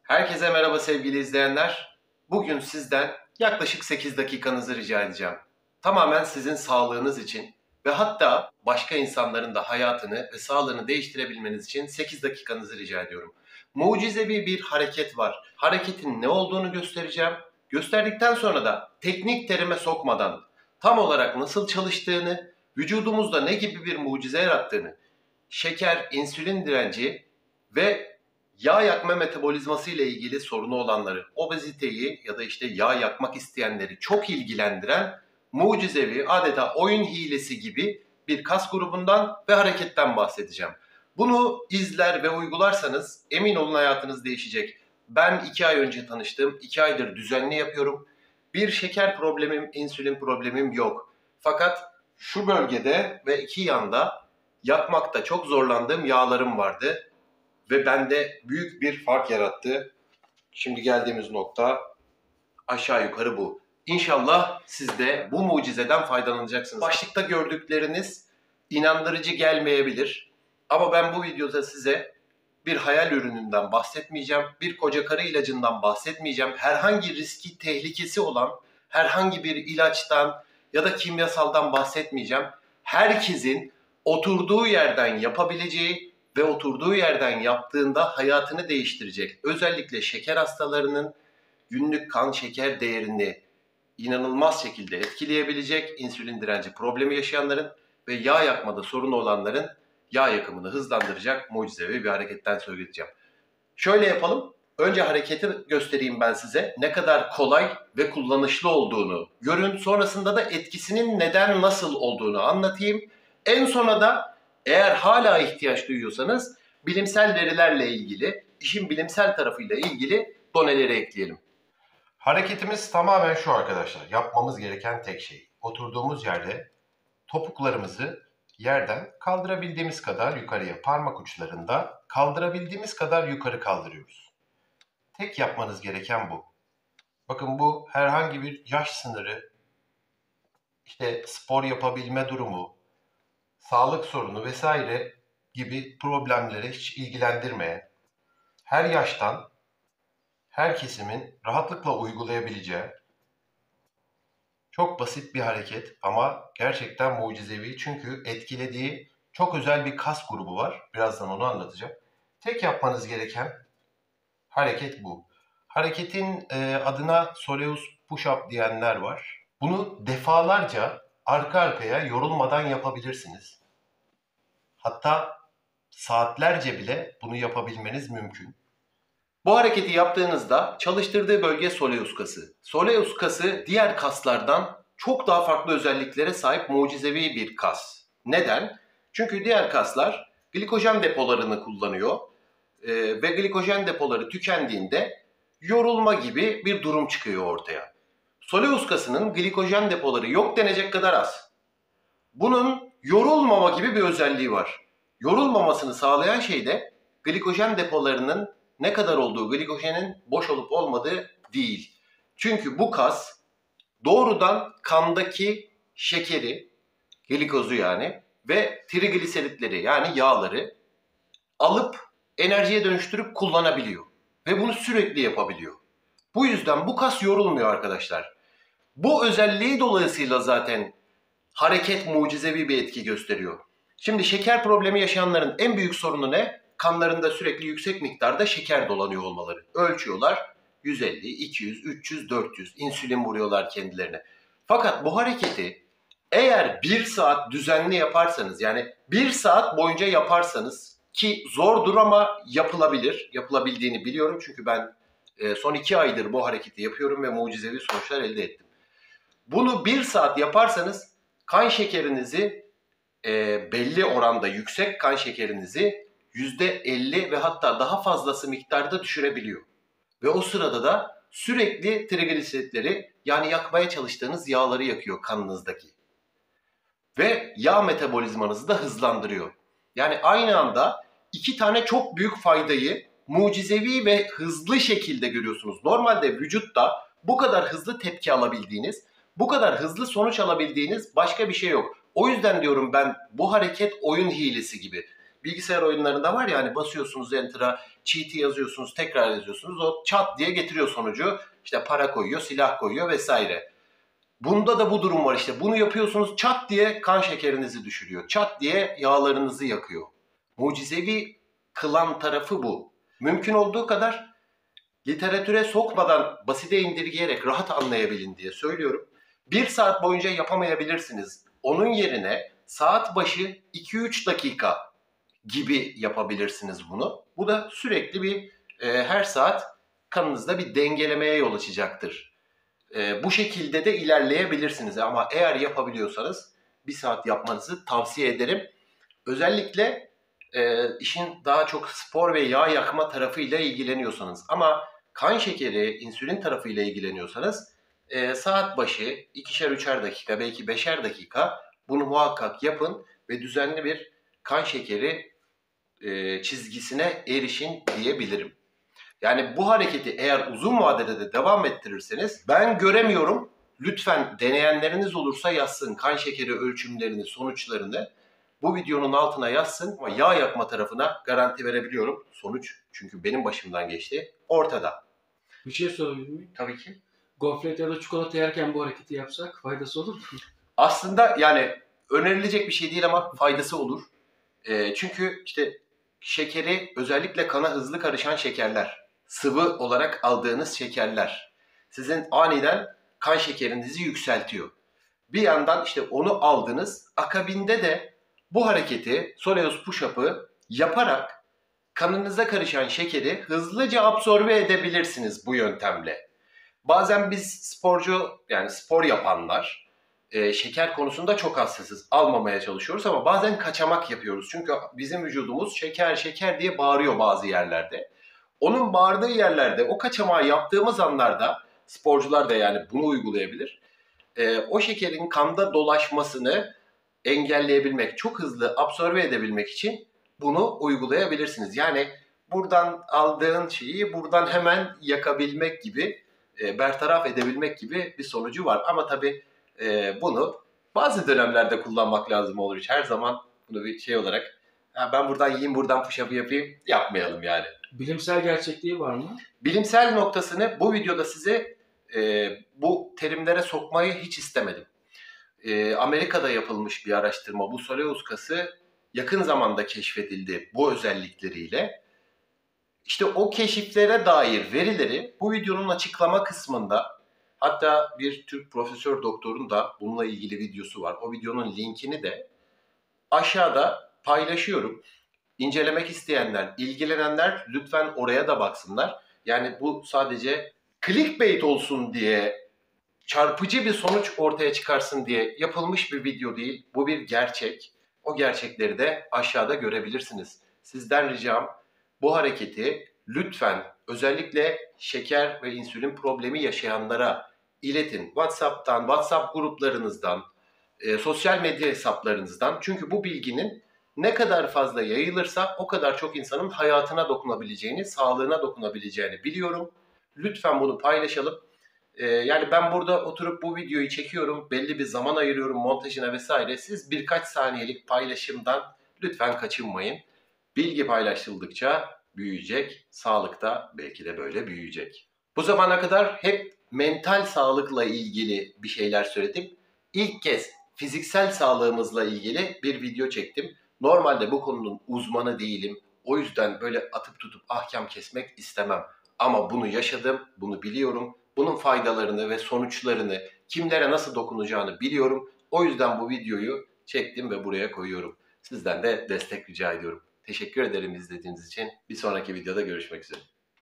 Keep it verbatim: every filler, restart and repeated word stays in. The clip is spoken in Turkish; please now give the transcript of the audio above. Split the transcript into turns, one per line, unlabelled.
Herkese merhaba sevgili izleyenler. Bugün sizden yaklaşık sekiz dakikanızı rica edeceğim. Tamamen sizin sağlığınız için ve hatta başka insanların da hayatını ve sağlığını değiştirebilmeniz için sekiz dakikanızı rica ediyorum. Mucizevi bir hareket var. Hareketin ne olduğunu göstereceğim. Gösterdikten sonra da teknik terime sokmadan tam olarak nasıl çalıştığını, vücudumuzda ne gibi bir mucize yarattığını, şeker, insülin direnci ve yağ yakma metabolizması ile ilgili sorunu olanları, obeziteyi ya da işte yağ yakmak isteyenleri çok ilgilendiren mucizevi, adeta oyun hilesi gibi bir kas grubundan ve hareketten bahsedeceğim. Bunu izler ve uygularsanız emin olun hayatınız değişecek. Ben iki ay önce tanıştım, iki aydır düzenli yapıyorum. Bir şeker problemim, insülin problemim yok. Fakat şu bölgede ve iki yanda yakmakta çok zorlandığım yağlarım vardı. Ve bende büyük bir fark yarattı. Şimdi geldiğimiz nokta aşağı yukarı bu. İnşallah siz de bu mucizeden faydalanacaksınız. Başlıkta gördükleriniz inandırıcı gelmeyebilir. Ama ben bu videoda size bir hayal ürününden bahsetmeyeceğim. Bir koca karı ilacından bahsetmeyeceğim. Herhangi riski, tehlikesi olan herhangi bir ilaçtan ya da kimyasaldan bahsetmeyeceğim. Herkesin oturduğu yerden yapabileceği ve oturduğu yerden yaptığında hayatını değiştirecek. Özellikle şeker hastalarının günlük kan şeker değerini inanılmaz şekilde etkileyebilecek, insülin direnci problemi yaşayanların ve yağ yakmada sorunu olanların yağ yakımını hızlandıracak mucizevi bir hareketten söz edeceğim. Şöyle yapalım. Önce hareketi göstereyim ben size. Ne kadar kolay ve kullanışlı olduğunu görün. Sonrasında da etkisinin neden nasıl olduğunu anlatayım. En sona da eğer hala ihtiyaç duyuyorsanız bilimsel verilerle ilgili, işin bilimsel tarafıyla ilgili doneleri ekleyelim. Hareketimiz tamamen şu arkadaşlar. Yapmamız gereken tek şey. Oturduğumuz yerde topuklarımızı yerden kaldırabildiğimiz kadar yukarıya, parmak uçlarında kaldırabildiğimiz kadar yukarı kaldırıyoruz. Tek yapmanız gereken bu. Bakın bu herhangi bir yaş sınırı, işte spor yapabilme durumu, sağlık sorunu vesaire gibi problemlere hiç ilgilendirmeyen, her yaştan, her kesimin rahatlıkla uygulayabileceği çok basit bir hareket ama gerçekten mucizevi, çünkü etkilediği çok özel bir kas grubu var. Birazdan onu anlatacağım. Tek yapmanız gereken hareket bu. Hareketin e, adına Soleus Push-Up diyenler var. Bunu defalarca arka arkaya yorulmadan yapabilirsiniz. Hatta saatlerce bile bunu yapabilmeniz mümkün. Bu hareketi yaptığınızda çalıştırdığı bölge soleus kası. Soleus kası diğer kaslardan çok daha farklı özelliklere sahip mucizevi bir kas. Neden? Çünkü diğer kaslar glikojen depolarını kullanıyor ee, ve glikojen depoları tükendiğinde yorulma gibi bir durum çıkıyor ortaya. Soleus kasının glikojen depoları yok denecek kadar az. Bunun yorulmama gibi bir özelliği var. Yorulmamasını sağlayan şey de glikojen depolarının ne kadar olduğu, glikojenin boş olup olmadığı değil. Çünkü bu kas doğrudan kandaki şekeri, glikozu yani ve trigliseritleri yani yağları alıp enerjiye dönüştürüp kullanabiliyor. Ve bunu sürekli yapabiliyor. Bu yüzden bu kas yorulmuyor arkadaşlar. Bu özelliği dolayısıyla zaten hareket mucizevi bir etki gösteriyor. Şimdi şeker problemi yaşayanların en büyük sorunu ne? Kanlarında sürekli yüksek miktarda şeker dolanıyor olmaları. Ölçüyorlar yüz elli, iki yüz, üç yüz, dört yüz insülin vuruyorlar kendilerine. Fakat bu hareketi eğer bir saat düzenli yaparsanız, yani bir saat boyunca yaparsanız, ki zordur ama yapılabilir, yapılabildiğini biliyorum çünkü ben son iki aydır bu hareketi yapıyorum ve mucizevi sonuçlar elde ettim. Bunu bir saat yaparsanız kan şekerinizi e, belli oranda yüksek kan şekerinizi yüzde elli ve hatta daha fazlası miktarda düşürebiliyor. Ve o sırada da sürekli trigliseritleri, yani yakmaya çalıştığınız yağları yakıyor kanınızdaki. Ve yağ metabolizmanızı da hızlandırıyor. Yani aynı anda iki tane çok büyük faydayı mucizevi ve hızlı şekilde görüyorsunuz. Normalde vücutta bu kadar hızlı tepki alabildiğiniz, bu kadar hızlı sonuç alabildiğiniz başka bir şey yok. O yüzden diyorum ben, bu hareket oyun hilesi gibi. Bilgisayar oyunlarında var ya, hani basıyorsunuz enter'a, cheat'i yazıyorsunuz, tekrar yazıyorsunuz. O çat diye getiriyor sonucu. İşte para koyuyor, silah koyuyor vesaire. Bunda da bu durum var işte. Bunu yapıyorsunuz, çat diye kan şekerinizi düşürüyor. Çat diye yağlarınızı yakıyor. Mucizevi kılan tarafı bu. Mümkün olduğu kadar literatüre sokmadan, basite indirgeyerek rahat anlayabilin diye söylüyorum. Bir saat boyunca yapamayabilirsiniz. Onun yerine saat başı iki üç dakika gibi yapabilirsiniz bunu. Bu da sürekli bir e, her saat kanınızda bir dengelemeye yol açacaktır. E, bu şekilde de ilerleyebilirsiniz ama eğer yapabiliyorsanız bir saat yapmanızı tavsiye ederim. Özellikle e, işin daha çok spor ve yağ yakma tarafıyla ilgileniyorsanız ama kan şekeri, insülin tarafıyla ilgileniyorsanız e, saat başı ikişer üçer dakika belki beşer dakika bunu muhakkak yapın ve düzenli bir kan şekeri e, çizgisine erişin diyebilirim. Yani bu hareketi eğer uzun vadede de devam ettirirseniz ben göremiyorum. Lütfen deneyenleriniz olursa yazsın kan şekeri ölçümlerini, sonuçlarını. Bu videonun altına yazsın ama yağ yakma tarafına garanti verebiliyorum. Sonuç çünkü benim başımdan geçti. Ortada.
Bir şey sorabilir miyim?
Tabii ki.
Gofret ya da çikolata yerken bu hareketi yapsak faydası olur mu?
Aslında yani önerilecek bir şey değil ama faydası olur. E, çünkü işte şekeri özellikle kana hızlı karışan şekerler, sıvı olarak aldığınız şekerler sizin aniden kan şekerinizi yükseltiyor. Bir yandan işte onu aldınız, akabinde de bu hareketi, Soleus Push-Up'ı yaparak kanınıza karışan şekeri hızlıca absorbe edebilirsiniz bu yöntemle. Bazen biz sporcu, yani spor yapanlar e, şeker konusunda çok hassasız, almamaya çalışıyoruz ama bazen kaçamak yapıyoruz. Çünkü bizim vücudumuz şeker şeker diye bağırıyor bazı yerlerde. Onun bağırdığı yerlerde o kaçamağı yaptığımız anlarda sporcular da yani bunu uygulayabilir. E, o şekerin kanda dolaşmasını engelleyebilmek, çok hızlı absorbe edebilmek için bunu uygulayabilirsiniz. Yani buradan aldığın şeyi buradan hemen yakabilmek gibi, e, bertaraf edebilmek gibi bir sonucu var. Ama tabii e, bunu bazı dönemlerde kullanmak lazım olur. Her zaman bunu bir şey olarak ha, ben buradan yiyeyim buradan push-up yapayım yapmayalım yani.
Bilimsel gerçekliği var mı?
Bilimsel noktasını bu videoda size e, bu terimlere sokmayı hiç istemedim. E, Amerika'da yapılmış bir araştırma. Bu Soleus kası yakın zamanda keşfedildi bu özellikleriyle. İşte o keşiflere dair verileri bu videonun açıklama kısmında, hatta bir Türk profesör doktorun da bununla ilgili videosu var. O videonun linkini de aşağıda paylaşıyorum. İncelemek isteyenler, ilgilenenler lütfen oraya da baksınlar. Yani bu sadece clickbait olsun diye, çarpıcı bir sonuç ortaya çıkarsın diye yapılmış bir video değil. Bu bir gerçek. O gerçekleri de aşağıda görebilirsiniz. Sizden ricam bu hareketi lütfen özellikle şeker ve insülin problemi yaşayanlara iletin. WhatsApp'tan, WhatsApp gruplarınızdan, e, sosyal medya hesaplarınızdan. Çünkü bu bilginin ne kadar fazla yayılırsa o kadar çok insanın hayatına dokunabileceğini, sağlığına dokunabileceğini biliyorum. Lütfen bunu paylaşalım. Ee, yani ben burada oturup bu videoyu çekiyorum, belli bir zaman ayırıyorum montajına vesaire. Siz birkaç saniyelik paylaşımdan lütfen kaçınmayın. Bilgi paylaşıldıkça büyüyecek, sağlıkta belki de böyle büyüyecek. Bu zamana kadar hep mental sağlıkla ilgili bir şeyler söyledim. İlk kez fiziksel sağlığımızla ilgili bir video çektim. Normalde bu konunun uzmanı değilim. O yüzden böyle atıp tutup ahkam kesmek istemem. Ama bunu yaşadım, bunu biliyorum. Bunun faydalarını ve sonuçlarını, kimlere nasıl dokunacağını biliyorum. O yüzden bu videoyu çektim ve buraya koyuyorum. Sizden de destek rica ediyorum. Teşekkür ederim izlediğiniz için. Bir sonraki videoda görüşmek üzere.